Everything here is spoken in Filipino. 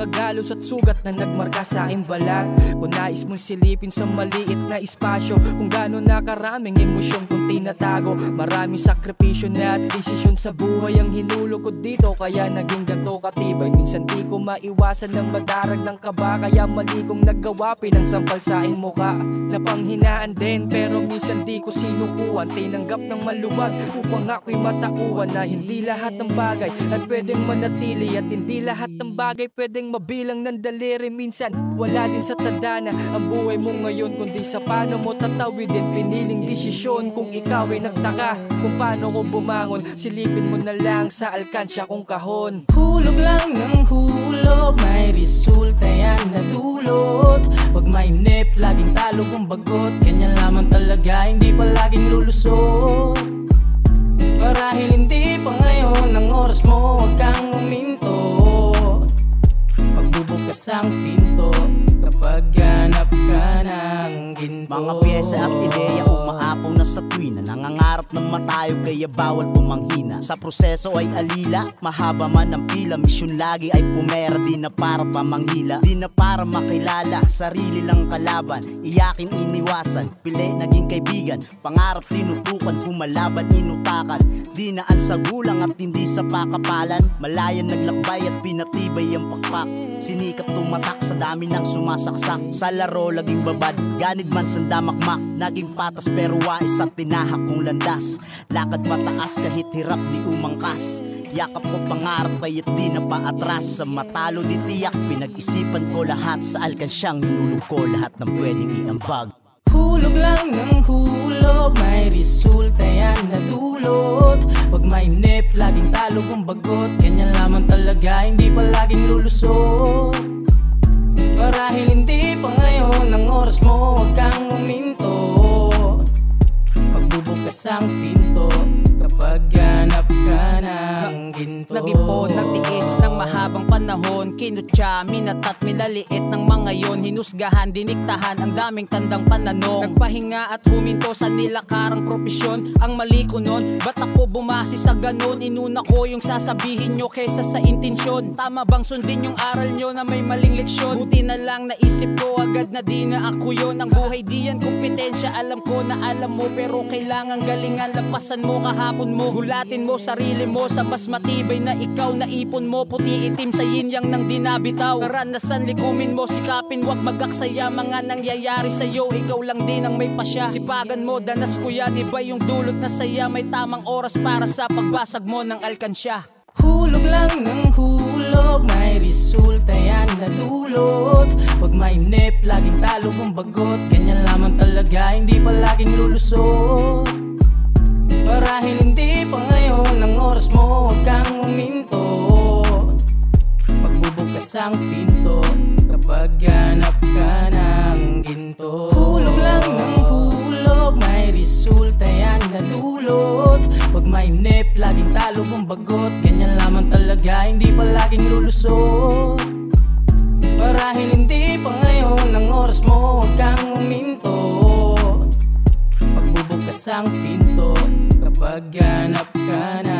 mga galos at sugat na nagmarka sa aking balat. Kung nais mong silipin sa maliit na espasyo, kung gaano nakaraming emosyon kung tinatago. Maraming sakripisyo na at desisyon sa buhay ang hinulog ko dito, kaya naging ganto katibay. Minsan di ko maiwasan ng madarag ng kaba, kaya mali kong naggawa, pinangsampal sa aking muka na panghinaan din. Pero minsan di ko sinukuan, tinanggap ng maluwag upang ako'y matauhan na hindi lahat ng bagay at pwedeng manatili, at hindi lahat ng bagay pwedeng mabilang ng daliri. Minsan wala din sa tadhana ang buhay mo ngayon, kundi sa paano mo tatawidin piniling desisyon. Kung ikaw ay nagtaka kung paano ko bumangon, silipin mo na lang sa alkansya kong kahon. Hulog lang ng hulog, may resulta yan na dulot. Wag mainip, laging talo kung bagot, ganyan lamang talaga, hindi pa laging lulusot. Marahil hindi pa ngayon ang oras mo, wag kang uminto. Magbubukas ang pinto kapag hanap ka ng ginto. Mga pyesa at ideya umaapaw na sa tuwina, nangangarap ng matayo kaya bawal pumanghina. Sa proseso ay alila, mahaba man ang pila, misyon lagi ay pumera, di na para pamanghila, di na para makilala, sarili lang kalaban, iyakin iniwasan, pili naging kaibigan, pangarap tinutukan, kumalaban inutakan, di naan sa gulang at hindi sa pakapalan, malayan naglakbay at pinatibay ang pakpak, sinikap tumatak sa dami ng sumasaksak, sa laro laging babad, ganid man sandamakmak, naging patas pero wais at tinahak kong landas, lakad mataas kahit hirap di umangkas, yakap ko pangarap kaya't di na paatras, sa matalo di tiyak pinag-isipan ko lahat, sa alkansyang hinulog ko lahat ng pwedeng iambag. Hulog lang ng hulog, may resulta yan na dulot. Wag mainip, laging talo kung bagot, ganyan lamang talaga, hindi pa laging lulusot. Marahil hindi pa ngayon ang oras mo, wag kang uminto. Magbubukas ang pinto kapag hanap ka ng ginto. Nag-ipon, nagtiis ng mahabang panahon, kinutya, minat at minaliit ng mga yon, hinusgahan, diniktahan ang daming tandang pananong, nagpahinga at huminto sa nilakarang propesyon. Ang mali ko nun, ba't ako bumasi sa ganon? Inuna ko yung sasabihin nyo kesa sa intensyon. Tama bang sundin yung aral nyo na may maling leksyon? Buti na lang naisip ko agad na di na ako yon. Ang buhay di yan kompetensya, alam ko na alam mo, pero kailangan galingan, lampasan mo kahapon mo, gulatin mo sarili mo sa mas matibay na ikaw, na ipon mo puti itim sa yin-yang ng dinabitaw. Karanasan likumin mo, sikapin, wag magaksaya mga nangyayari sa'yo, ikaw lang din ang may pasya. Sipagan mo, danas ko yan, iba yung dulot na saya, may tamang oras para sa pagbasag mo ng alkansya. Hulog lang ng hulog, may resulta yan na dulot. Wag mainip, laging talo kung bagot, ganyan lamang talaga, hindi pa laging lulusot. Marahil hindi pa ngayon ang oras mo, wag kang uminto. Magbubukas ang pinto kapag hanap ka ng ginto. Hulog lang ng hulog, may resulta yan na dulot. Wag mainip, laging talo kung bagot, ganyan lamang talaga, hindi pa laging lulusot. Marahil hindi pa ngayon ang oras mo, wag kang uminto. Magbubukas ang pinto kapag hanap ka na